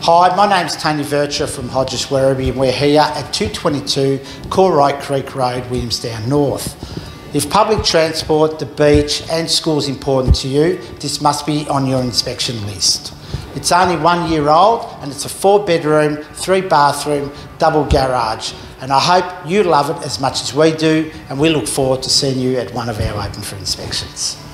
Hi, my name's Tony Vercher from Hodges Werribee, and we're here at 222 Kororoit Creek Road, Williamstown North. If public transport, the beach and school is important to you, this must be on your inspection list. It's only 1 year old and it's a 4-bedroom, 3-bathroom, double garage, and I hope you love it as much as we do, and we look forward to seeing you at one of our open for inspections.